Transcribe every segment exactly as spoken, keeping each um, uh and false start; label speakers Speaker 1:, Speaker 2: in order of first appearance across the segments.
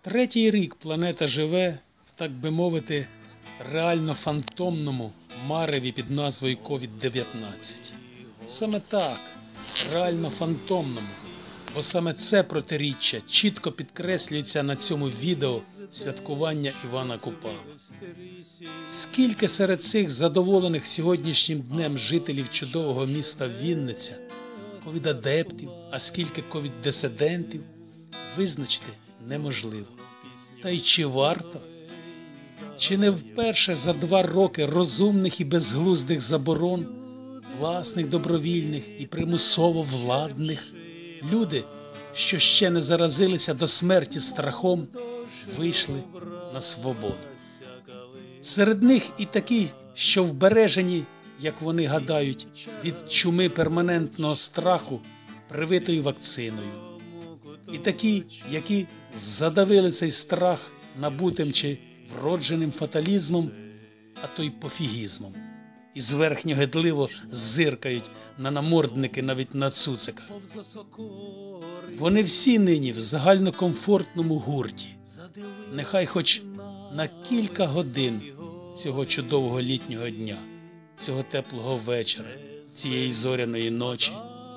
Speaker 1: Третій рік планета живе в, так би мовити, реально фантомному мареві під назвою ковід дев'ятнадцять. Саме так, реально фантомному, бо саме це протиріччя чітко підкреслюється на цьому відео святкування Івана Купали. Скільки серед цих задоволених сьогоднішнім днем жителів чудового міста Вінниця, ковідадептів, а скільки ковід-дисидентів, визначити неможливо. Та й чи варто? Чи не вперше за два роки розумних і безглуздих заборон, власних добровільних і примусово владних, люди, що ще не заразилися до смерті страхом, вийшли на свободу. Серед них і такі, що вбережені, як вони гадають, від чуми перманентного страху, привитою вакциною. І такі, які задавили цей страх набутим чи вродженим фаталізмом, а то й пофігізмом. І зверхньо гидливо зиркають на намордники навіть на цуциках. Вони всі нині в загальнокомфортному гурті. Нехай хоч на кілька годин цього чудового літнього дня, цього теплого вечора, цієї зоряної ночі.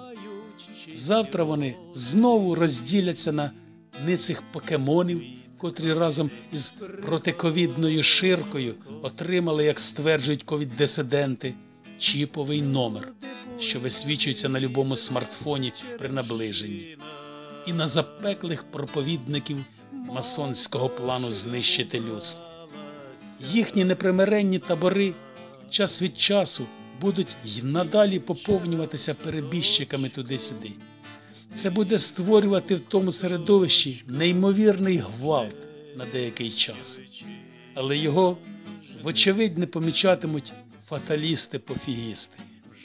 Speaker 1: Завтра вони знову розділяться на ницих покемонів, котрі разом із протиковідною ширкою отримали, як стверджують ковід-дисиденти, чіповий номер, що висвічується на любому смартфоні при наближенні, і на запеклих проповідників масонського плану знищити людство. Їхні непримиренні табори час від часу будуть й надалі поповнюватися перебіжчиками туди-сюди. Це буде створювати в тому середовищі неймовірний гвалт на деякий час. Але його, вочевидь, не помічатимуть фаталісти-пофігісти.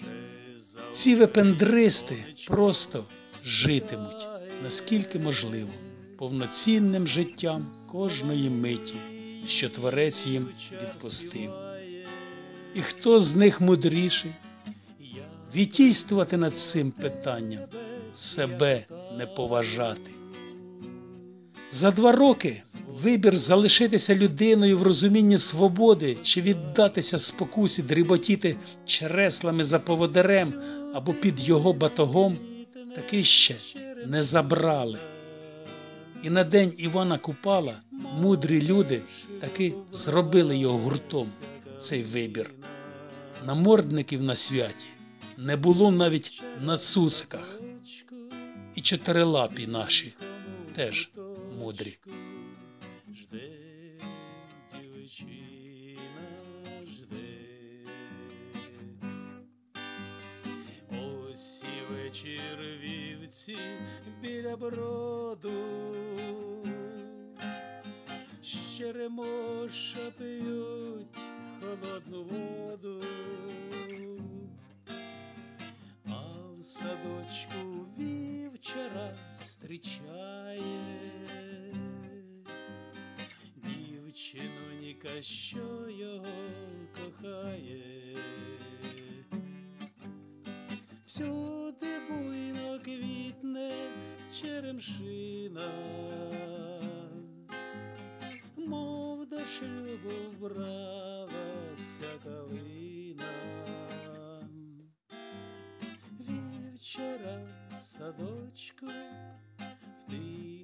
Speaker 1: Ці вепендристи просто житимуть, наскільки можливо, повноцінним життям кожної миті, що Творець їм відпустив. І хто з них мудріший? Відтійствувати над цим питанням, себе не поважати. За два роки вибір залишитися людиною в розумінні свободи чи віддатися спокусі дріботіти чреслами за поводирем або під його батогом таки ще не забрали. І на день Івана Купала мудрі люди таки зробили його гуртом, цей вибір. Намордників на святі не було навіть на цуциках. І чотирилапі наші теж мудрі.
Speaker 2: Ось і вечір вівці біля броду, з черемоша п'ють холодну воду, а в садочку вівчара зустрічає дівчиноніка, що його кохає. Всюди буйно квітне черемшина, мов до шлюбу вбралася калина. Вівчара в садочку в тій